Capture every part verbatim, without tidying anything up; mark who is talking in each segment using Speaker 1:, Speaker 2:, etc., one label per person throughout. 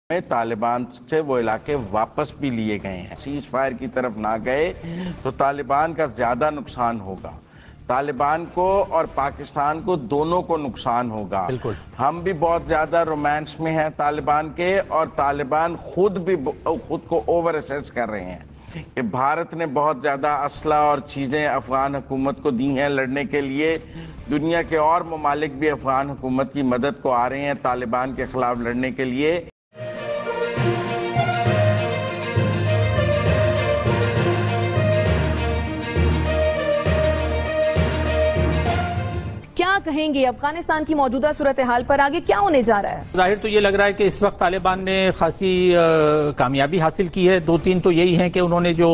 Speaker 1: میں طالبان سے وہ علاقے واپس بھی لیے گئے ہیں، سیز فائر کی طرف نہ گئے تو طالبان کا زیادہ نقصان ہوگا، طالبان کو اور پاکستان کو دونوں کو نقصان ہوگا۔
Speaker 2: بالکل
Speaker 1: ہم بھی بہت زیادہ رومانس میں ہیں طالبان کے، اور طالبان خود بھی خود کو اوور اسیس کر رہے ہیں کہ بھارت نے بہت زیادہ اسلحہ اور چیزیں افغان حکومت کو دی ہیں لڑنے کے لیے۔ دنیا کے اور ممالک بھی افغان حکومت کی مدد کو آ رہے ہیں طالبان کے خلاف لڑنے کے لیے۔
Speaker 3: کیا کہیں گے افغانستان کی موجودہ صورتحال پر آگے کیا ہونے جا رہا ہے؟
Speaker 2: ظاہر تو یہ لگ رہا ہے کہ اس وقت طالبان نے خاصی کامیابی حاصل کی ہے۔ دو تین تو یہی ہیں کہ انہوں نے جو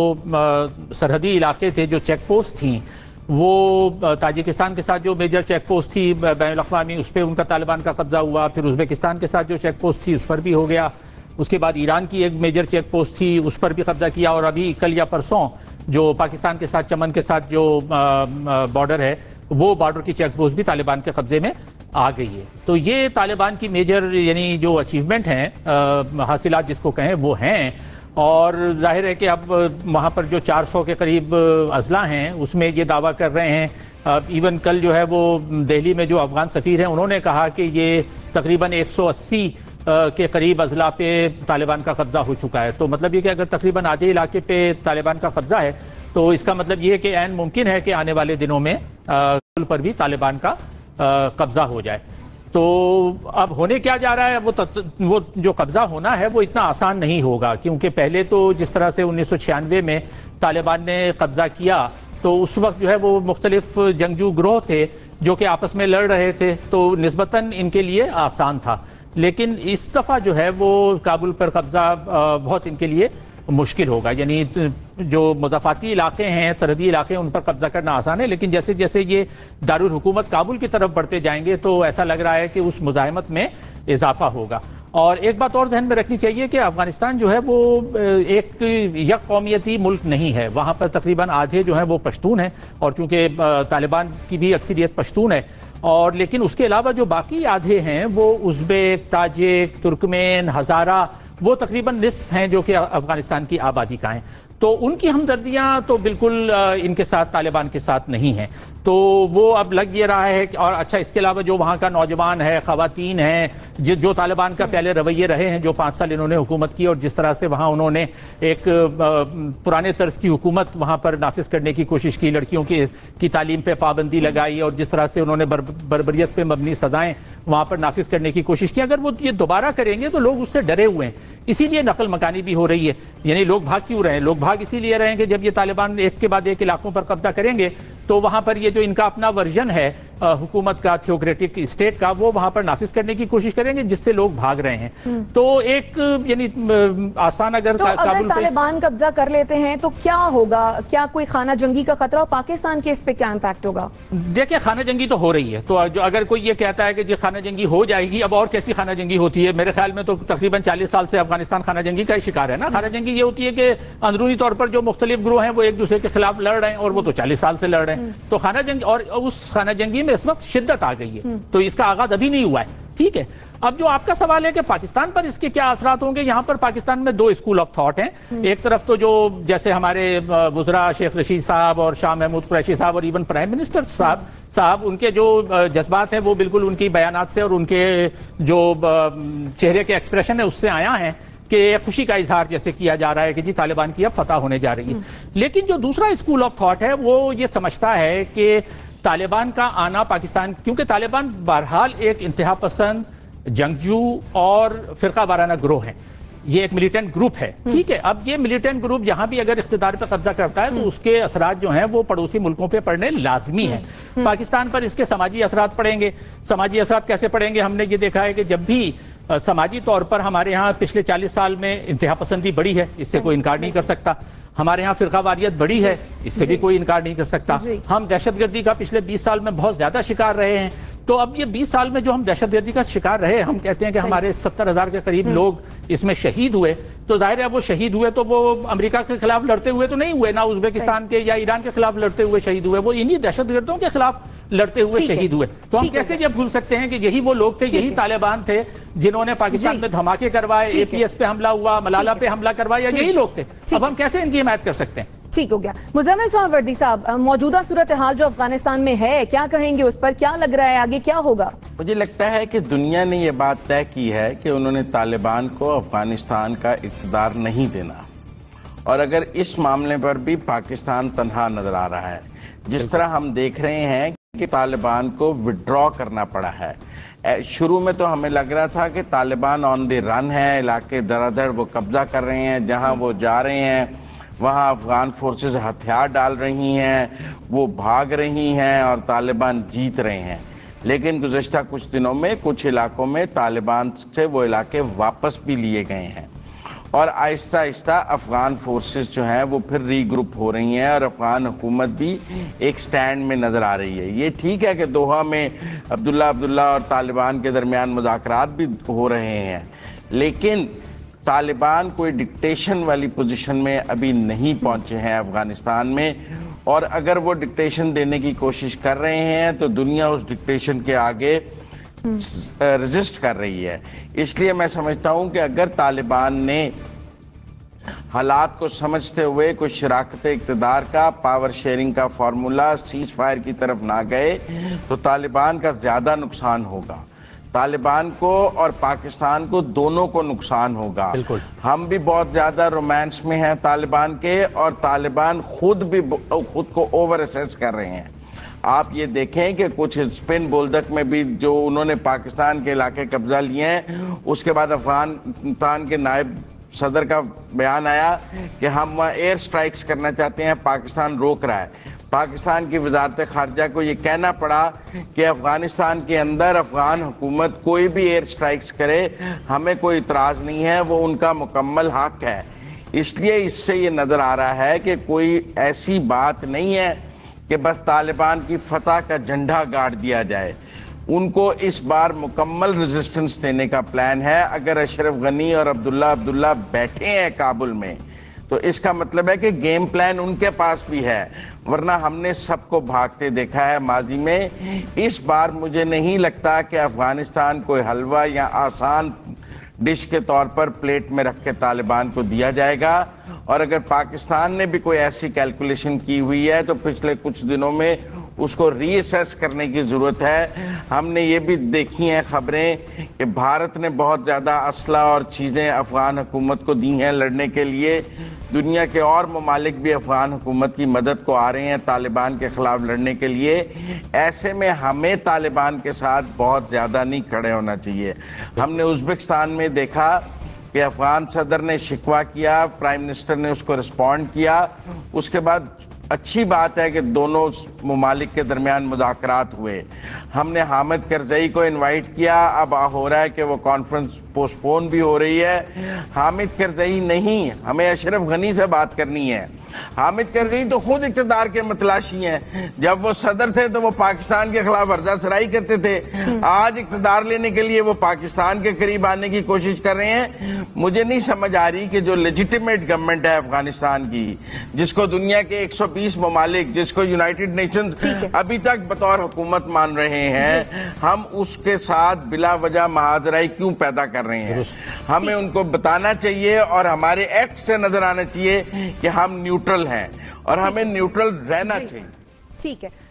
Speaker 2: سرحدی علاقے تھے، جو چیک پوسٹ تھیں، وہ تاجکستان کے ساتھ جو میجر چیک پوسٹ تھی بین الاقوامی، اس پہ ان کا طالبان کا قبضہ ہوا۔ پھر ازبکستان کے ساتھ جو چیک پوسٹ تھی اس پر بھی ہو گیا۔ اس کے بعد ایران کی ایک میجر چیک پوسٹ تھی، اس پر بھی قبضہ کیا۔ اور ابھی کل یا پرسوں جو پاکستان کے ساتھ چمن کے ساتھ جو بارڈر ہے، وہ بارڈر کی چیک پوسٹ بھی طالبان کے قبضے میں آ گئی ہے۔ تو یہ طالبان کی میجر یعنی جو اچیومنٹ ہیں، حاصلات جس کو کہیں، وہ ہیں۔ اور ظاہر ہے کہ اب وہاں پر جو چار سو کے قریب اضلاع ہیں، اس میں یہ دعویٰ کر رہے ہیں۔ ایون کل جو ہے وہ دہلی میں جو افغان سفیر ہیں، انہوں نے کہا کہ یہ تقریباً ایک سو اسی کے قریب اضلاع پہ طالبان کا قبضہ ہو چکا ہے۔ تو مطلب یہ کہ اگر تقریباً آدھے علاقے پہ طالبان کا قبضہ ہے تو اس کا مطلب یہ ہے کہ عین ممکن ہے کہ آنے والے دنوں میں کل پر بھی طالبان کا قبضہ ہو جائے۔ تو اب ہونے کیا جا رہا ہے، وہ وہ جو قبضہ ہونا ہے وہ اتنا آسان نہیں ہوگا، کیونکہ پہلے تو جس طرح سے انیس سو چھیانوے میں طالبان نے قبضہ کیا تو اس وقت جو ہے وہ مختلف جنگجو گروہ تھے جو کہ آپس میں لڑ رہے تھے، تو نسبتاً ان کے لیے آسان تھا۔ لیکن اس دفعہ جو ہے وہ کابل پر قبضہ بہت ان کے لیے مشکل ہوگا۔ یعنی جو مضافاتی علاقے ہیں، سرحدی علاقے ہیں، ان پر قبضہ کرنا آسان ہے، لیکن جیسے جیسے یہ دارالحکومت کابل کی طرف بڑھتے جائیں گے تو ایسا لگ رہا ہے کہ اس مزاحمت میں اضافہ ہوگا۔ اور ایک بات اور ذہن میں رکھنی چاہیے کہ افغانستان جو ہے وہ ایک یک قومیتی ملک نہیں ہے۔ وہاں پر تقریباً آدھے جو ہیں وہ پشتون ہیں، اور چونکہ طالبان کی بھی اکثریت پشتون ہے، اور لیکن اس کے علاوہ جو باقی آدھے ہیں وہ ازبیک، تاجک، ترکمین، ہزارہ، وہ تقریباً نصف ہیں جو کہ افغانستان کی آبادی کا ہیں۔ تو ان کی ہمدردیاں تو بالکل ان کے ساتھ، طالبان کے ساتھ نہیں ہیں۔ تو وہ اب لگ یہ رہا ہے کہ اور اچھا اس کے علاوہ جو وہاں کا نوجوان ہے، خواتین ہیں، جو طالبان کا پہلے رویے رہے ہیں، جو پانچ سال انہوں نے حکومت کی، اور جس طرح سے وہاں انہوں نے ایک پرانے طرز کی حکومت وہاں پر نافذ کرنے کی کوشش کی، لڑکیوں کی کی تعلیم پہ پابندی لگائی، اور جس طرح سے انہوں نے بربریت پہ مبنی سزائیں وہاں پر نافذ کرنے کی کوشش کی، اگر وہ یہ دوبارہ کریں گے تو لوگ اس سے ڈرے ہوئے ہیں۔ اسی لیے نقل مکانی بھی ہو رہی ہے۔ یعنی لوگ بھاگ کیوں رہے ہیں؟ لوگ بھاگ اسی لیے رہے ہیں کہ جب یہ طالبان ایک کے بعد ایک علاقوں پر قبضہ کریں گے تو وہاں پر یہ جو ان کا اپنا ورژن ہے حکومت کا، تھیوکریٹک اسٹیٹ کا، وہ وہاں پر نافذ کرنے کی کوشش کریں گے، جس سے لوگ بھاگ رہے ہیں۔ تو ایک یعنی آسان اگر
Speaker 3: اگر طالبان قبضہ کر لیتے ہیں تو کیا ہوگا؟ کیا کوئی خانہ جنگی کا خطرہ؟ پاکستان کے اس پہ کیا امپیکٹ ہوگا؟
Speaker 2: دیکھیں، خانہ جنگی تو ہو رہی ہے، تو اگر کوئی یہ کہتا ہے کہ جی خانہ جنگی ہو جائے گی، اب اور کیسی خانہ جنگی ہوتی ہے؟ میرے خیال میں تو تقریباً چالیس سال سے افغانستان خانہ جنگی کا ہی شکار ہے نا۔ خانہ جنگی یہ ہوتی ہے کہ اندرونی طور پر جو مختلف گروہ ہیں وہ ایک دوسرے کے خلاف لڑ رہے ہیں، اور وہ تو چالیس سال سے لڑ رہے ہیں۔ تو خانہ جنگ، اور اس خانہ جنگی میں اس وقت شدت آ گئی ہے، تو اس کا آغاز ابھی نہیں ہوا ہے، ٹھیک ہے۔ اب جو آپ کا سوال ہے کہ پاکستان پر اس کے کیا اثرات ہوں گے، یہاں پر پاکستان میں دو اسکول آف تھاٹ ہیں۔ ایک طرف تو جو جیسے ہمارے وزراء شیخ رشید صاحب اور شاہ محمود قریشی صاحب اور ایون پرائم منسٹر صاحب صاحب ان کے جو جذبات ہیں وہ بالکل ان کی بیانات سے اور ان کے جو چہرے کے ایکسپریشن ہے اس سے آیا ہیں کہ خوشی کا اظہار جیسے کیا جا رہا ہے کہ جی طالبان کی اب فتح ہونے جا رہی ہے۔ لیکن جو دوسرا اسکول آف تھاٹ ہے وہ یہ سمجھتا ہے کہ طالبان کا آنا پاکستان، کیونکہ طالبان بہرحال ایک انتہا پسند، جنگجو اور فرقہ وارانہ گروہ ہیں، یہ ایک ملیٹنٹ گروپ ہے، ٹھیک ہے۔ اب یہ ملیٹنٹ گروپ جہاں بھی اگر اقتدار پہ قبضہ کرتا ہے تو اس کے اثرات جو ہیں وہ پڑوسی ملکوں پہ پڑنے لازمی ہیں۔ پاکستان پر اس کے سماجی اثرات پڑیں گے۔ سماجی اثرات کیسے پڑیں گے؟ ہم نے یہ دیکھا ہے کہ جب بھی سماجی طور پر ہمارے ہاں پچھلے چالیس سال میں انتہا پسندی بڑھی ہے، اس سے کوئی انکار نہیں کر سکتا۔ ہمارے ہاں فرقہ واریت بڑی ہے، اس سے بھی کوئی انکار نہیں کر سکتا۔ ہم دہشت گردی کا پچھلے بیس سال میں بہت زیادہ شکار رہے ہیں، تو اب یہ بیس سال میں جو ہم دہشت گردی کا شکار رہے، ہم کہتے ہیں کہ ہمارے ستر ہزار کے قریب لوگ اس میں شہید ہوئے، تو ظاہر ہے وہ شہید ہوئے تو وہ امریکہ کے خلاف لڑتے ہوئے تو نہیں ہوئے، نہ ازبکستان کے یا ایران کے خلاف لڑتے ہوئے شہید ہوئے، وہ انہی دہشت گردوں کے خلاف لڑتے ہوئے شہید ہوئے. تو ہم کیسے یہ بھول سکتے ہیں کہ یہی وہ لوگ تھے، یہی طالبان تھے جنہوں نے پاکستان میں دھماکے کروائے، اے پی ایس پہ حملہ ہوا، ملالہ پہ حملہ کروایا، یہی لوگ تھے. اب ہم کیسے ان کی حمایت کر سکتے ہیں؟
Speaker 3: ٹھیک ہو گیا. مزمل سہروردی صاحب، موجودہ صورتحال جو افغانستان میں ہے، کیا کہیں گے اس پر؟ کیا لگ رہا ہے آگے کیا ہوگا؟
Speaker 1: مجھے لگتا ہے کہ دنیا نے یہ بات طے کی ہے کہ انہوں نے طالبان کو افغانستان کا اقتدار نہیں دینا، اور اگر اس معاملے پر بھی پاکستان تنہا نظر آ رہا ہے. جس طرح ہم دیکھ رہے ہیں کہ طالبان کو وڈرا کرنا پڑا ہے. شروع میں تو ہمیں لگ رہا تھا کہ طالبان آن دی رن ہے، علاقے دردر وہ قبضہ کر رہے ہیں، جہاں وہ جا رہے ہیں وہاں افغان فورسز ہتھیار ڈال رہی ہیں، وہ بھاگ رہی ہیں اور طالبان جیت رہے ہیں. لیکن گزشتہ کچھ دنوں میں کچھ علاقوں میں طالبان سے وہ علاقے واپس بھی لیے گئے ہیں، اور آہستہ آہستہ افغان فورسز جو ہیں وہ پھر ری گروپ ہو رہی ہیں، اور افغان حکومت بھی ایک سٹینڈ میں نظر آ رہی ہے. یہ ٹھیک ہے کہ دوحہ میں عبداللہ عبداللہ اور طالبان کے درمیان مذاکرات بھی ہو رہے ہیں، لیکن طالبان کوئی ڈکٹیشن والی پوزیشن میں ابھی نہیں پہنچے ہیں افغانستان میں، اور اگر وہ ڈکٹیشن دینے کی کوشش کر رہے ہیں تو دنیا اس ڈکٹیشن کے آگے ریزسٹ کر رہی ہے. اس لیے میں سمجھتا ہوں کہ اگر طالبان نے حالات کو سمجھتے ہوئے کوئی شراکت اقتدار کا، پاور شیئرنگ کا فارمولا، سیز فائر کی طرف نہ گئے تو طالبان کا زیادہ نقصان ہوگا. طالبان کو اور پاکستان کو دونوں کو نقصان ہوگا. ہم بھی بہت زیادہ رومانس میں ہیں طالبان کے، اور طالبان خود بھی خود کو اوور اسیس کر رہے ہیں. آپ یہ دیکھیں کہ کچھ اسپن بولدک میں بھی جو انہوں نے پاکستان کے علاقے قبضہ لیے ہیں، اس کے بعد افغانستان کے نائب صدر کا بیان آیا کہ ہم وہاں ایئر سٹرائکس کرنا چاہتے ہیں، پاکستان روک رہا ہے. پاکستان کی وزارت خارجہ کو یہ کہنا پڑا کہ افغانستان کے اندر افغان حکومت کوئی بھی ایئر سٹرائکس کرے، ہمیں کوئی اعتراض نہیں ہے، وہ ان کا مکمل حق ہے. اس لیے اس سے یہ نظر آ رہا ہے کہ کوئی ایسی بات نہیں ہے کہ بس طالبان کی فتح کا جھنڈا گاڑ دیا جائے. ان کو اس بار مکمل ریزسٹنس دینے کا پلان ہے. اگر اشرف غنی اور عبداللہ عبداللہ بیٹھے ہیں کابل میں تو اس کا مطلب ہے کہ گیم پلان ان کے پاس بھی ہے، ورنہ ہم نے سب کو بھاگتے دیکھا ہے ماضی میں. اس بار مجھے نہیں لگتا کہ افغانستان کوئی حلوہ یا آسان ڈش کے طور پر پلیٹ میں رکھ کے طالبان کو دیا جائے گا. اور اگر پاکستان نے بھی کوئی ایسی کیلکولیشن کی ہوئی ہے تو پچھلے کچھ دنوں میں اس کو ری اسیس کرنے کی ضرورت ہے. ہم نے یہ بھی دیکھی ہیں خبریں کہ بھارت نے بہت زیادہ اسلحہ اور چیزیں افغان حکومت کو دی ہیں لڑنے کے لیے. دنیا کے اور ممالک بھی افغان حکومت کی مدد کو آ رہے ہیں طالبان کے خلاف لڑنے کے لیے. ایسے میں ہمیں طالبان کے ساتھ بہت زیادہ نہیں کھڑے ہونا چاہیے. ہم نے ازبکستان میں دیکھا کہ افغان صدر نے شکوہ کیا، پرائم منسٹر نے اس کو رسپونڈ کیا. اس کے بعد اچھی بات ہے کہ دونوں ممالک کے درمیان مذاکرات ہوئے. ہم نے حامد کرزئی کو انوائٹ کیا، اب ہو رہا ہے کہ وہ کانفرنس پوسٹ پون بھی ہو رہی ہے. حامد کرزئی نہیں، ہمیں اشرف غنی سے بات کرنی ہے. حامد کرزئی تو خود اقتدار کے متلاشی ہیں. جب وہ صدر تھے تو وہ پاکستان کے خلاف ورزہ سرائی کرتے تھے، آج اقتدار لینے کے لیے وہ پاکستان کے قریب آنے کی کوشش کر رہے ہیں. مجھے نہیں سمجھ آ رہی کہ جو لیجیٹیمیٹ گورنمنٹ ہے افغانستان کی، جس کو دنیا کے ایک سو بیس ممالک، جس کو یونائٹڈ نیشنز ابھی تک بطور حکومت مان رہے ہیں، ہم اس کے ساتھ بلا وجہ محاذرائی کیوں پیدا کر رہے ہیں؟ ہمیں ان کو بتانا چاہیے اور ہمارے ایکٹ سے نظر آنا چاہیے کہ ہم نیوٹرل ہیں اور ہمیں نیوٹرل رہنا چاہیے.
Speaker 3: ٹھیک ہے.